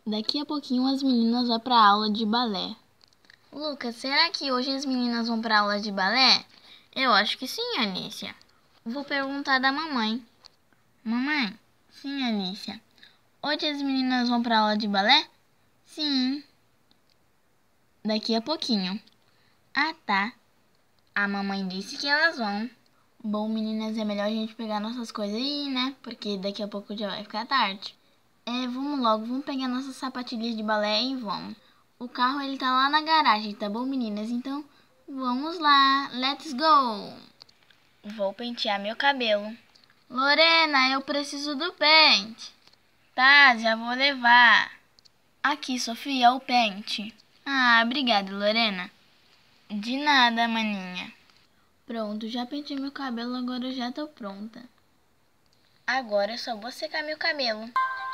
Daqui a pouquinho as meninas vão pra aula de balé. Lucas, será que hoje as meninas vão pra aula de balé? Eu acho que sim, Alicia. Vou perguntar da mamãe. Mamãe? Sim, Alicia. Hoje as meninas vão pra aula de balé? Sim. Daqui a pouquinho. Ah, tá. A mamãe disse que elas vão. Bom, meninas, é melhor a gente pegar nossas coisas aí, né? Porque daqui a pouco já vai ficar tarde. Vamos logo, vamos pegar nossas sapatilhas de balé e vamos. O carro, ele tá lá na garagem, tá bom, meninas? Então, vamos lá. Let's go! Vou pentear meu cabelo. Lorena, eu preciso do pente. Tá, já vou levar. Aqui, Sofia, o pente. Ah, obrigada, Lorena. De nada, maninha. Pronto, já pentei meu cabelo, agora eu já tô pronta. Agora eu só vou secar meu cabelo.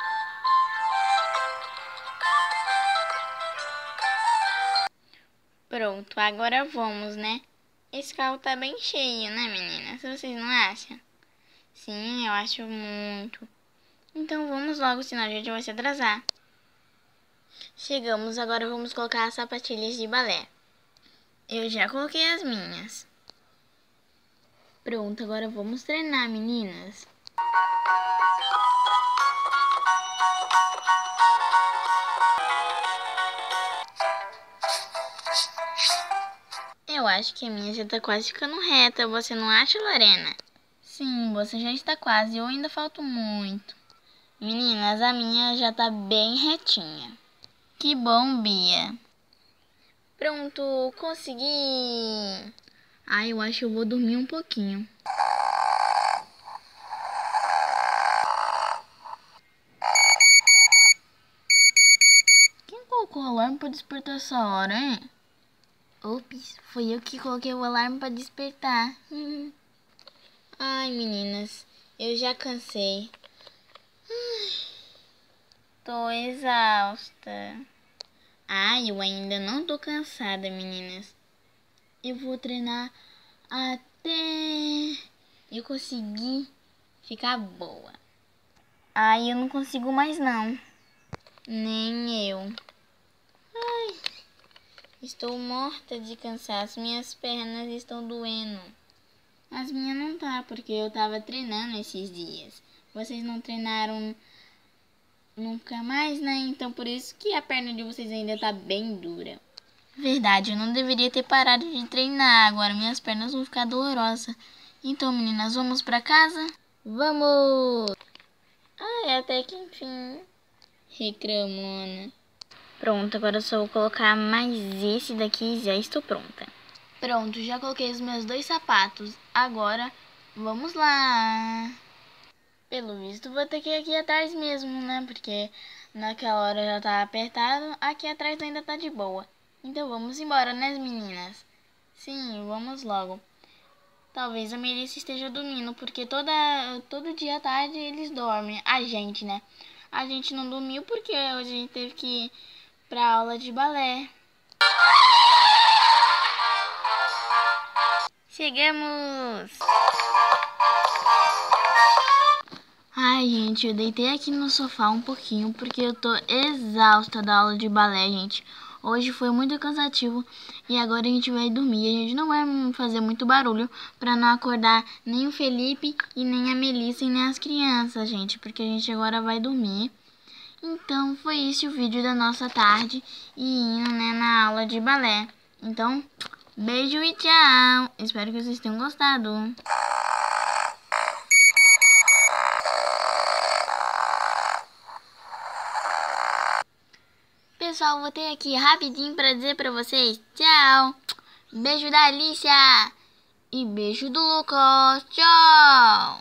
Pronto, agora vamos, né? Esse carro tá bem cheio, né, meninas? Vocês não acham? Sim, eu acho muito. Então vamos logo, senão a gente vai se atrasar. Chegamos, agora vamos colocar as sapatilhas de balé. Eu já coloquei as minhas. Pronto, agora vamos treinar, meninas. Eu acho que a minha já tá quase ficando reta, você não acha, Lorena? Sim, você já está quase, eu ainda falto muito. Meninas, a minha já tá bem retinha. Que bom, Bia. Pronto, consegui. Eu acho que eu vou dormir um pouquinho. Quem colocou o alarme para despertar essa hora, hein? Ops, foi eu que coloquei o alarme para despertar. Ai, meninas, eu já cansei. Tô exausta. Eu ainda não tô cansada, meninas. Eu vou treinar até eu conseguir ficar boa. Eu não consigo mais não. Nem eu. Estou morta de cansaço. Minhas pernas estão doendo. As minhas não tá, porque eu tava treinando esses dias. Vocês não treinaram nunca mais, né? Então por isso que a perna de vocês ainda tá bem dura. Verdade, eu não deveria ter parado de treinar. Agora minhas pernas vão ficar dolorosas. Então, meninas, vamos pra casa? Vamos! Até que enfim. Reclamona. Pronto, agora eu só vou colocar mais esse daqui e já estou pronta. Pronto, já coloquei os meus 2 sapatos. Agora, vamos lá. Pelo visto, vou ter que ir aqui atrás mesmo, né? Porque naquela hora já tá apertado, aqui atrás ainda tá de boa. Então vamos embora, né, meninas? Sim, vamos logo. Talvez a Melissa esteja dormindo, porque todo dia à tarde eles dormem. A gente, né? A gente não dormiu porque hoje a gente teve que ir pra aula de balé. Chegamos! Gente, eu deitei aqui no sofá um pouquinho porque eu tô exausta da aula de balé, gente. Hoje foi muito cansativo e agora a gente vai dormir. A gente não vai fazer muito barulho pra não acordar nem o Felipe e nem a Melissa e nem as crianças, gente, porque a gente agora vai dormir. Então, foi esse o vídeo da nossa tarde e indo, né, na aula de balé. Então, beijo e tchau! Espero que vocês tenham gostado. Pessoal, voltei aqui rapidinho pra dizer pra vocês tchau! Beijo da Alicia e beijo do Lucas. Tchau!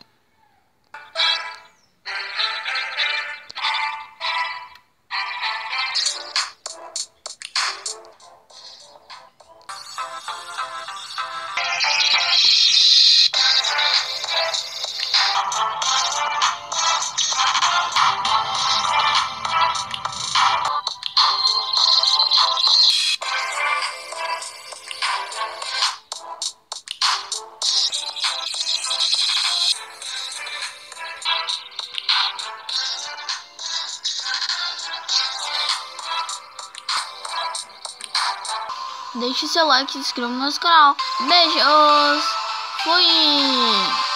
Deixe seu like e se inscreva no nosso canal. Beijos! Fui!